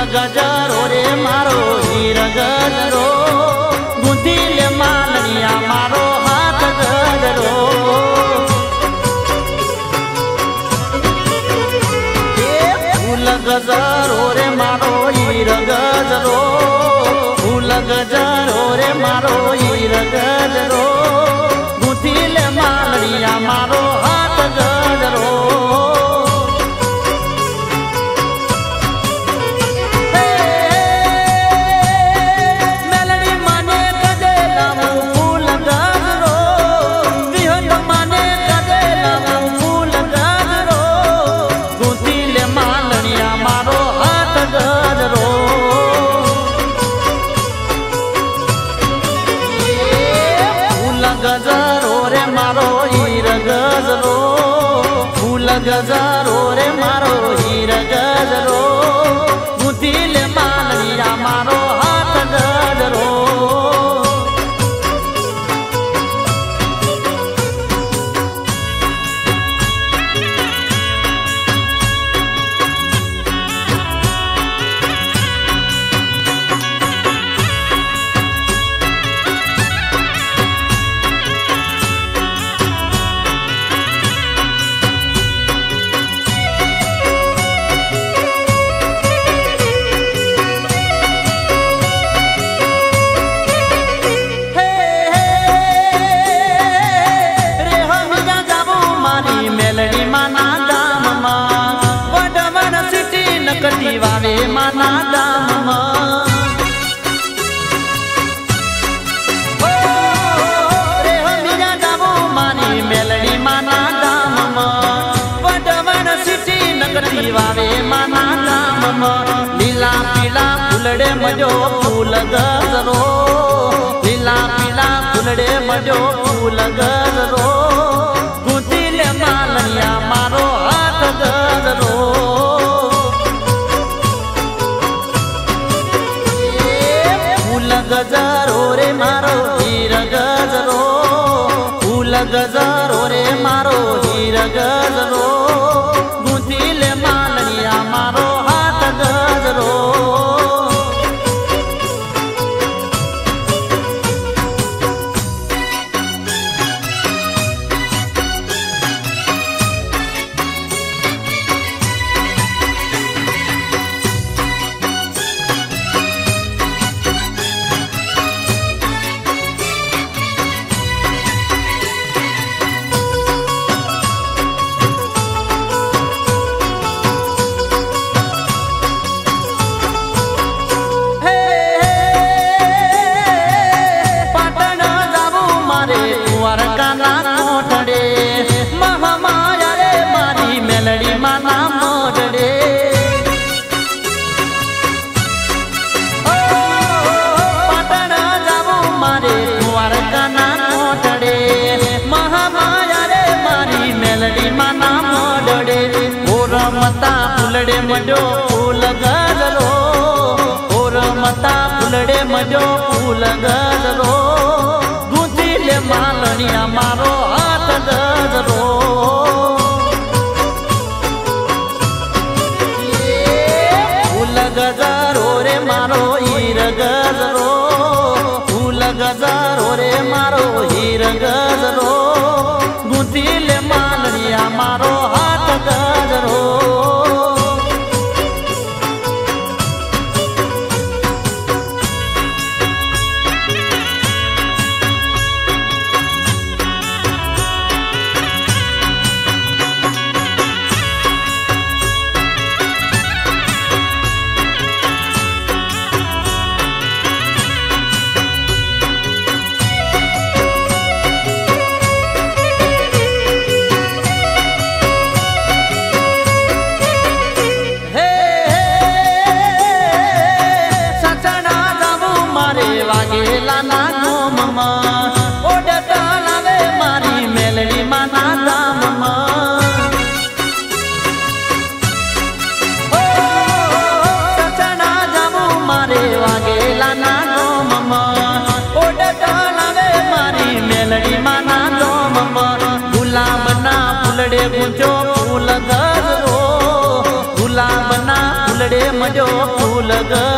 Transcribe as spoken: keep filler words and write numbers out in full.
गजरो रे मारो हीर गजरो गुंथील मालनिया मारो हाथ गजरो फूल गजरो रे मारो हीर गजरो फूल गजरो रे मारो हीर गजरो गुंथील मालनिया मारो हाथ गजरो गजरो रे मारो हीर गजरो फूल गजरो रे मारो हीर गजरो गुंथील मालनिया मारो हाथ गजरो वावे माना दाम रे हमिया गावो मानी मेलडी माना दाम वडवन सिटी नकटी वावे माना दाम लीला पीला फूलड़े मजो फूल गजरो लीला पीला फूलड़े मजो फूल गजरो गुंथील मालनिया मारो हाथ गजरो गजरो रे मारो हीर गजरो फूल गजरो रे मारो हीर गजरो गुंथील मालनिया मारो हाथ गजरो मेलडी माना मोडड़े पाटण जावो मारे कुंवर काना मोडड़े महामाया रे मारी मेलडी माना मोडड़े ओर मता फूलड़े मजो फूल गजरो ओर मता फूलड़े मजो फूल गजरो गुंथील मालनिया मारो हाथ गजरो गजरो रे मारो हीर गजरो फूल गजरो रे मारो हीर गजरो गुंथील मालनिया मारो हाथ गजरो गुलाब ना फूलड़े गुंजो फूल गजरो गुलाब ना फूलड़े मजो फूल गजरो।